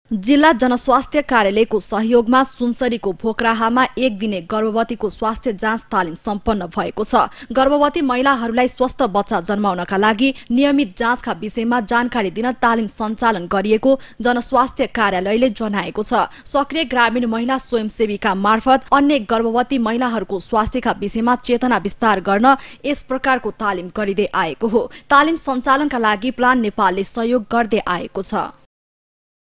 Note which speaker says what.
Speaker 1: जिल्ला जनस्वास्थ्य कार्यालयको सहयोगमा सुनसरीको भोकराहामा एक दिने गर्भवतीको स्वास्थ्य जाँच तालिम सम्पन्न भएको छ। गर्भवती महिलाहरूलाई स्वस्थ बच्चा जन्माउनका लागि नियमित जाँचका विषयमा जानकारी दिन तालिम सञ्चालन गरिएको जनस्वास्थ्य कार्यालयले जनाएको छ। सक्रिय ग्रामीण महिला स्वयंसेविका मार्फत अन्य गर्भवती महिलाहरूको स्वास्थ्यका विषयमा चेतना विस्तार गर्न यस प्रकारको तालिम गरिँदै आएको हो। तालिम सञ्चालनका लागि प्लान नेपालले सहयोग गर्दै आएको छ।